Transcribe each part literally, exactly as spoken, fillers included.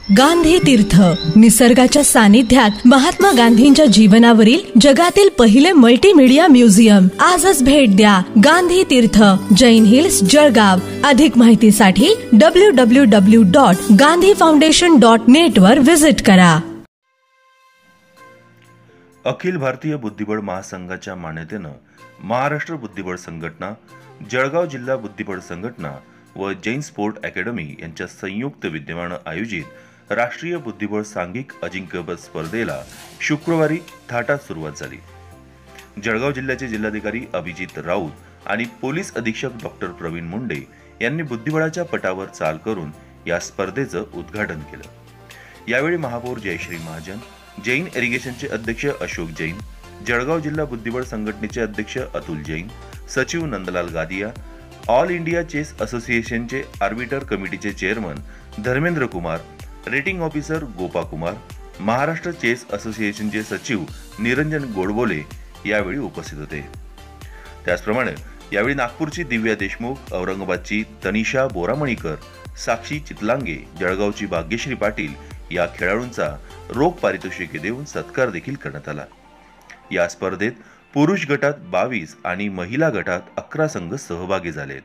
गांधी तीर्थ, निसर्गाच्या सानिध्यात महात्मा गांधींच्या जीवनावरील जगातील पहिले मल्टीमीडिया म्युझियम. आजच भेट द्या. गांधी तीर्थ, जैन हिल्स, जळगाव. अधिक माहितीसाठी W W W dot Gandhi foundation dot net वर विजिट करा. अखिल भारतीय बुद्धिबळ महासंघाच्या मान्यतेनं महाराष्ट्र बुद्धिबळ संघटना, जळगाव जिल्हा बुद्धिबळ संघटना व जैन स्पोर्ट अकॅडमी यांच्या संयुक्त विद्यमानं आयोजित राष्ट्रीय बुद्धिबळ सांघिक अजिंक्यपद स्पर्धेला शुक्रवारी थाटात सुरुवात झाली. जळगाव जिल्ह्याचे जिल्हाधिकारी अभिजित राऊत आणि पोलीस अधीक्षक डॉक्टर प्रवीण मुंडे यांनी बुद्धिबळाच्या पटावर चाल करून या स्पर्धेचं उद्घाटन केलं. यावेळी महापौर जयश्री महाजन, जैन इरिगेशनचे अध्यक्ष अशोक जैन, जळगाव जिल्हा बुद्धिबळ संघटनेचे अध्यक्ष अतुल जैन, सचिव Nandlal Gadiya, all India chess असोसिएशनचे आर्बिटर कमिटीचे chairman Dharmendra Kumar, rating officer Gopa Kumar, Maharashtra chess असोसिएशनचे सचिव निरंजन गोडबोले यावेळी उपस्थित होते. त्याचप्रमाणे यावेळी नागपूरची दिव्या देशमुख, औरंगाबादची तनिषा बोरामणीकर, साक्षी चितलांगे, जळगावची भाग्यश्री पाटील या खेळाडूंचा रोख पारितोषिके देऊन सत्कार देखील करण्यात आला. या स्पर्धेत पुरुष गटात बावीस आणि महिला गटात अकरा संघ सहभागी झालेत.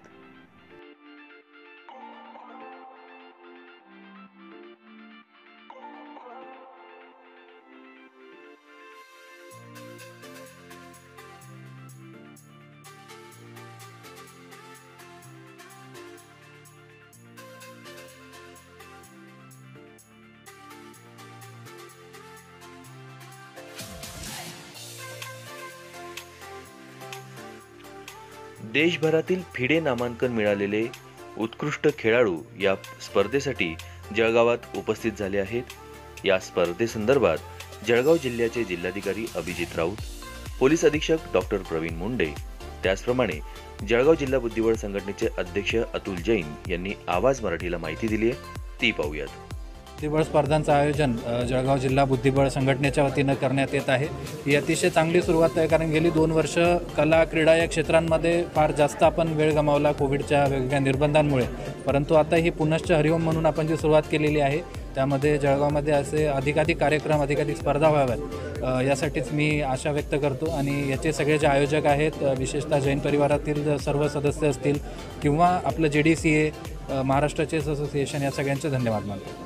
देशभरातील फिडे नामांकन मिळालेले उत्कृष्ट खेळाडू या स्पर्धेसाठी जळगावात उपस्थित झाले आहेत. या स्पर्धेसंदर्भात जळगाव जिल्ह्याचे जिल्हाधिकारी अभिजित राऊत, पोलीस अधीक्षक डॉक्टर प्रवीण मुंडे, त्याचप्रमाणे जळगाव जिल्हा बुद्धिबळ संघटनेचे अध्यक्ष अतुल जैन यांनी आवाज मराठीला माहिती दिली आहे. ती पाहूयात. बुद्धिबळ स्पर्धांचं आयोजन जळगाव जिल्हा बुद्धिबळ संघटनेच्या वतीनं करण्यात येत आहे. ही अतिशय चांगली सुरुवात आहे, कारण गेली दोन वर्ष कला क्रीडा या क्षेत्रांमध्ये फार जास्त आपण वेळ गमावला कोविडच्या वेगवेगळ्या निर्बंधांमुळे. परंतु आता ही पुनश्च हरिओम म्हणून आपण जी सुरुवात केलेली आहे, त्यामध्ये जळगावमध्ये असे अधिकाधिक कार्यक्रम, अधिकाधिक स्पर्धा व्हाव्यात यासाठीच मी आशा व्यक्त करतो. आणि याचे सगळे जे आयोजक आहेत, विशेषतः जैन परिवारातील सर्व सदस्य असतील किंवा आपलं J D C A, Maharashtra chess association, या सगळ्यांचे धन्यवाद मानतो.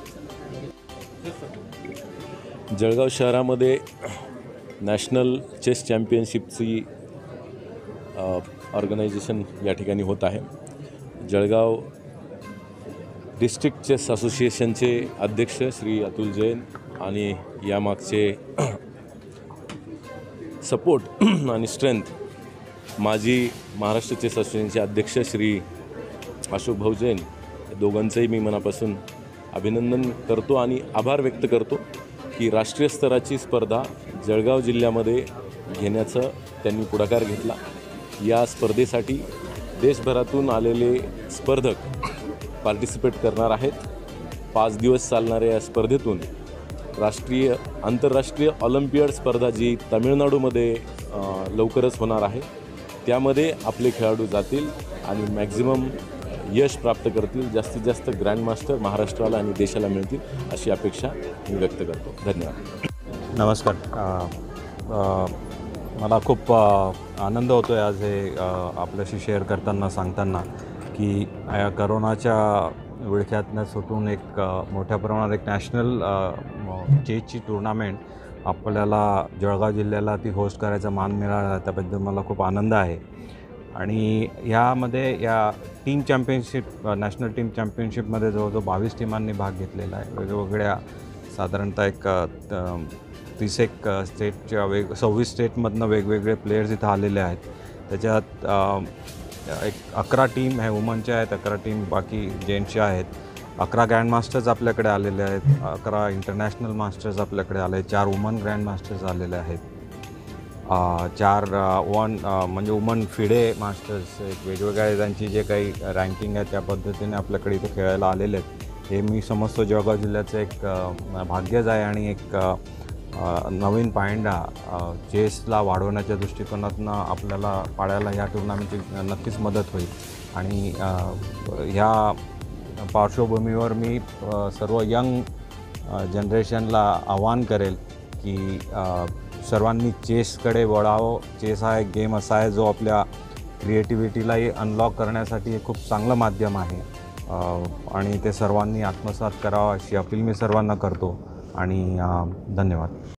जळगाव शहरामध्ये नॅशनल चेस चॅम्पियनशिपची ऑर्गनायझेशन या ठिकाणी होत आहे. जळगाव डिस्ट्रिक्ट चेस असोसिएशनचे अध्यक्ष श्री अतुल जैन आणि यामागचे सपोर्ट आणि स्ट्रेंथ माजी महाराष्ट्र चेस असोसिएशनचे अध्यक्ष श्री अशोक भाऊ जैन, दोघांचंही मी मनापासून अभिनंदन करतो आणि आभार व्यक्त करतो की राष्ट्रीय स्तराची स्पर्धा जळगाव जिल्ह्यामध्ये घेण्याचं त्यांनी पुढाकार घेतला. या स्पर्धेसाठी देशभरातून आलेले स्पर्धक पार्टिसिपेट करणार आहेत. पाच दिवस चालणाऱ्या या स्पर्धेतून राष्ट्रीय आंतरराष्ट्रीय ऑलिम्पियाड स्पर्धा जी तामिळनाडूमध्ये लवकरच होणार आहे, त्यामध्ये आपले खेळाडू जातील आणि मॅक्झिमम यश प्राप्त करतील. जास्तीत जास्त ग्रँडमास्टर महाराष्ट्राला आणि देशाला मिळतील अशी अपेक्षा मी व्यक्त करतो. धन्यवाद. नमस्कार. मला खूप आनंद होतो आहे आज हे आपल्याशी शेअर करताना, सांगताना की करोनाच्या विळख्यातनं सुटून एक मोठ्या प्रमाणात एक नॅशनल चेसची टुर्नामेंट आपल्याला जळगाव जिल्ह्याला ती होस्ट करायचा मान मिळाला, त्याबद्दल मला खूप आनंद आहे. आणि ह्यामध्ये या टीम चॅम्पियनशिप, नॅशनल टीम चॅम्पियनशिपमध्ये जवळजवळ बावीस टीमांनी भाग घेतलेला आहे. वेगवेगळ्या साधारणतः एक तीस एक स्टेटच्या वेग सव्वीस स्टेटमधनं वेगवेगळे प्लेयर्स इथं आलेले आहेत. त्याच्यात एक अकरा टीम आहे वुमनच्या आहेत, अकरा टीम बाकी जेंट्सच्या आहेत. अकरा ग्रँड मास्टर्स आपल्याकडे आलेले आहेत, अकरा इंटरनॅशनल मास्टर्स आपल्याकडे आले आहेत, चार वुमन ग्रँड मास्टर्स आलेले आहेत, चार वन म्हणजे वुमन फिडे मास्टर्स, एक वेगवेगळ्या त्यांची जे काही रँकिंग आहे त्या पद्धतीने आपल्याकडे इथे खेळायला आलेले आहेत. हे मी समजतो जळगाव जिल्ह्याचं एक भाग्यच आहे आणि एक नवीन पायंडा चेसला वाढवण्याच्या दृष्टिकोनातून आपल्याला पाडायला ह्या टुर्नामेंटची नक्कीच मदत होईल. आणि ह्या पार्श्वभूमीवर मी सर्व यंग जनरेशनला आवाहन करेल की अ, सर्वांनी चेसकडे वळावं. चेस हा एक गेम असा आहे जो आपल्या क्रिएटिव्हिटीलाही अनलॉक करण्यासाठी खूप चांगलं माध्यम आहे आणि ते सर्वांनी आत्मसात करावं अशी अपील मी सर्वांना करतो आणि धन्यवाद.